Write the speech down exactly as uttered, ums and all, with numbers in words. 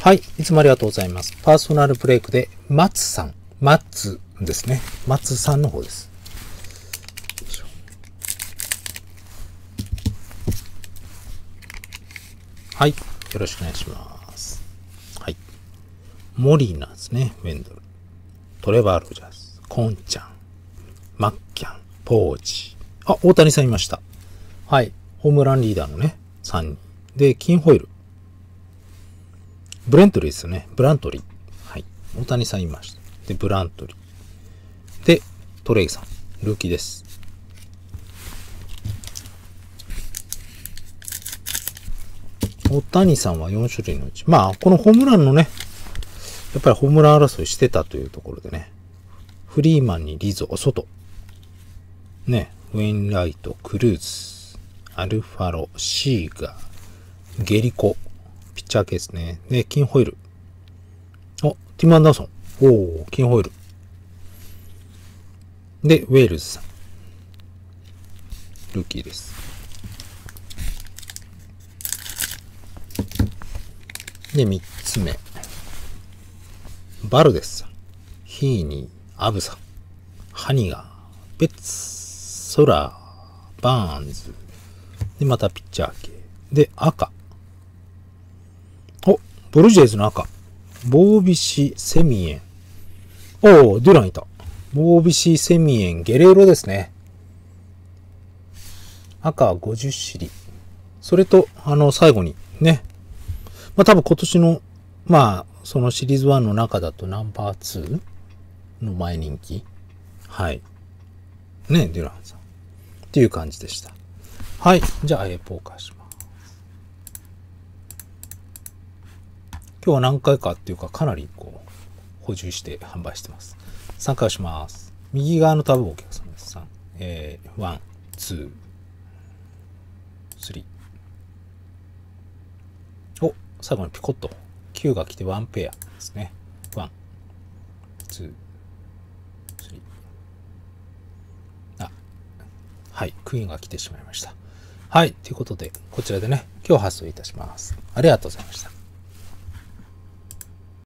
はい。いつもありがとうございます。パーソナルブレイクで、松さん。松ですね。松さんの方です。はい。よろしくお願いします。はい。モリーナですね。ウェンドル。トレバー・ロジャース。コンちゃん。マッキャン。ポーチ。あ、大谷さんいました。はい。ホームランリーダーのね、さんにん。で、キンホイル。ブレントリーですよね。ブラントリー。はい。大谷さんいました。で、ブラントリー。で、トレイさん。ルーキーです。大谷さんはよん種類のうち。まあ、このホームランのね、やっぱりホームラン争いしてたというところでね。フリーマンにリゾ、外。ね、ウェインライト、クルーズ、アルファロ、シーガー、ゲリコ、ピッチャー系ですね。で、キンホイル。お、ティム・アンダーソン。おー、キンホイル。で、ウェールズさん。ルーキーです。で、三つ目。バルデスさん。ヒーニー、アブさん。ハニガー、ベッツ、ソラー、バーンズ。で、またピッチャー系。で、赤。お、ブルージェイズの赤。ボービシ・セミエン。おー、デュランいた。ボービシ・セミエン、ゲレーロですね。赤はごじゅっしり。それと、あの、最後に、ね。まあ、多分今年の、まあ、そのシリーズワンの中だとナンバーツーの前人気。はい。ね、デュランさん。っていう感じでした。はい。じゃあ、えー、ポーカーします。今日は何回かっていうか、かなりこう、補充して販売してます。参加します。右側のタブお客様です。さん、えー、ワン、ツー、スリー。お、最後にピコッと。きゅうが来てワンペアですね。ワン、ツー、スリー。あ、はい。クイーンが来てしまいました。はい。ということで、こちらでね、今日発送いたします。ありがとうございました。